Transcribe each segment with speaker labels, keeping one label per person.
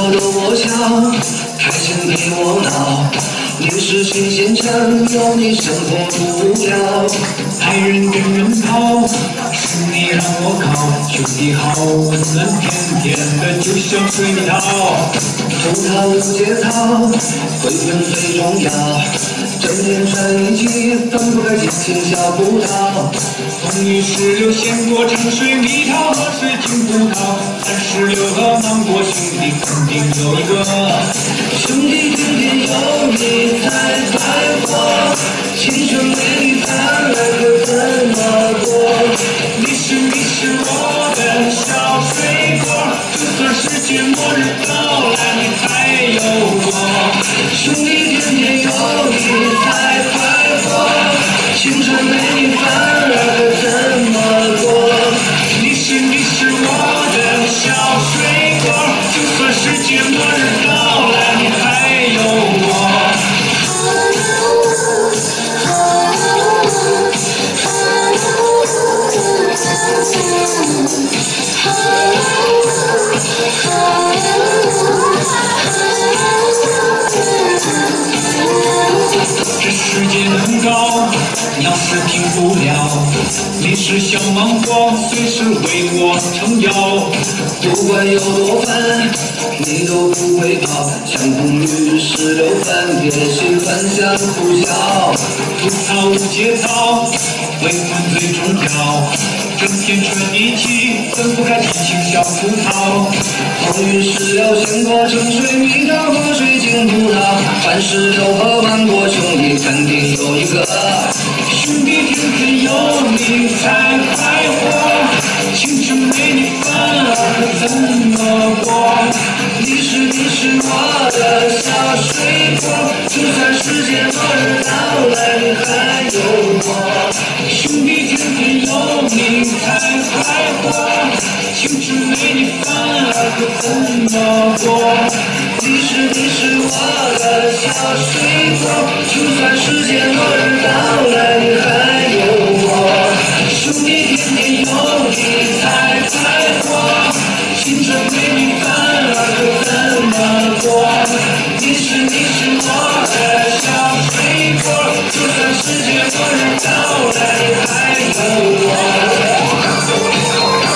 Speaker 1: 我逗我笑，开心陪我闹，你是新鲜城，有你生活不无聊。
Speaker 2: 爱人跟人跑，是你让我靠，兄弟好温暖，甜甜的就像水蜜桃。
Speaker 1: 葡萄无节操，会分最重要，整天串一起，分不开激情小葡萄。
Speaker 2: 风雨石榴、鲜果、橙水、蜜桃和水晶葡萄，36和芒果，兄弟肯定有一个。
Speaker 1: 兄弟天天有你才快活，青春没你反而可怎么过？
Speaker 2: 你是我的小水果，就算世界末日到来，你还有我。
Speaker 1: 兄弟天天有你才快活，青春没你反而可怎么过？
Speaker 2: 你是我的小水果，就算世界末日到来，你还有我。这世界很高，要是停不了，你是小芒果，随时为我撑腰。
Speaker 1: 不管有多烦，你都不会跑，像红绿石榴般贴心分享呼啸。
Speaker 2: 葡萄无节操，为婚最重要，整天串一起，分不开激情小葡萄。
Speaker 1: 红玉石榴、鲜果、橙水、蜜桃和水晶葡萄，番石榴和芒果，兄弟肯定有一个。
Speaker 2: 兄弟天天有你才快活，青春没你反而可怎么过？
Speaker 1: 你是我的小水果，就算世界末日到来，你还有我。
Speaker 2: 兄弟天天有你才快活，青春没你反而可怎么过？
Speaker 1: 你是我的小水果，就算世界末日到来，你还有我。兄弟天天有你才快活，青春没你反而可怎么过？你是我的小水果，就算世界末日到来，你还有我。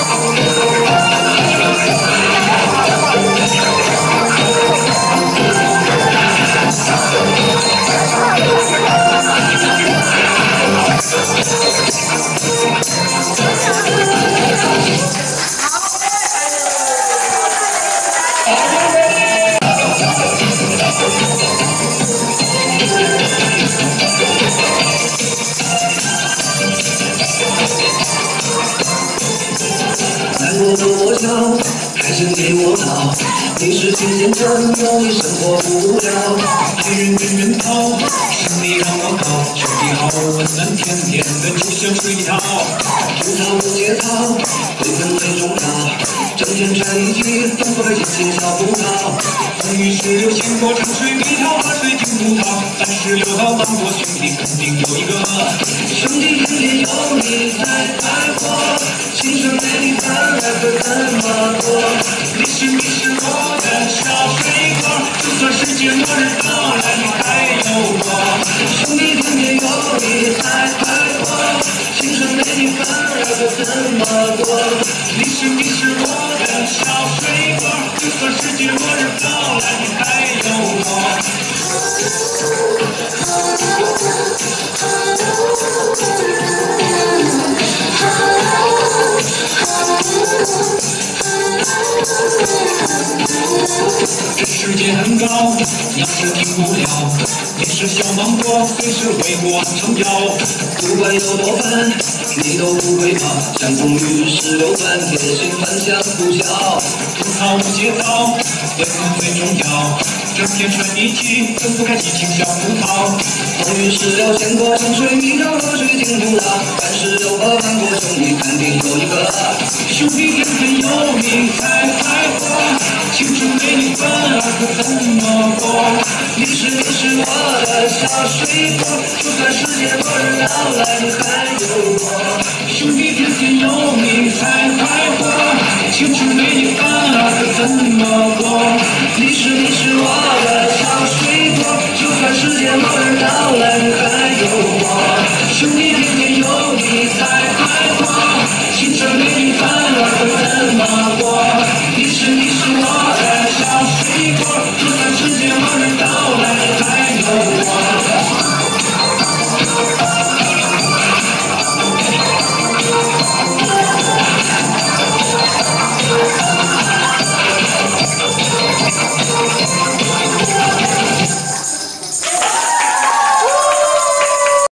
Speaker 1: 难过逗我笑，开心陪我闹，你是新鲜城，有你生活不无聊。
Speaker 2: 爱人跟人跑，是你让我靠，兄弟好温暖，甜甜的就像水蜜桃。
Speaker 1: 葡萄无节操，会分最重要，整天串一起，分不开激情小葡萄。
Speaker 2: 红玉石榴、鲜果、橙水、蜜桃和水晶葡萄，36和芒果，兄弟肯定有一个。
Speaker 1: 兄弟天天有你才快活，青春没你反而可怎么过？
Speaker 2: 你是我的小水果，就算世界末日到来，你还有我。
Speaker 1: 兄弟天天有你才快活，青春没你反而可怎么过？
Speaker 2: 你是我的小水果，就算世界末日到来，你还有我。这世界很高，要是停不了，你是小芒果，随时为我撑腰。
Speaker 1: 不管有多烦，你都不会跑，像红绿石榴般贴心分享呼啸。
Speaker 2: 葡萄无节操，为婚最重要，整天串一起，分不开激情小葡萄。
Speaker 1: 红玉石榴、鲜果、橙水、蜜桃和水晶葡萄，番石榴和芒果，兄弟肯定有一个。
Speaker 2: 兄弟天天有你才快活，青春没你反而可怎么过？
Speaker 1: 你是我的小水果，就算世界末日到来，你还有我。
Speaker 2: 兄弟天天有你才快活，青春没你反而可怎么过？
Speaker 1: 你是我的小水果，就算世界末日到来。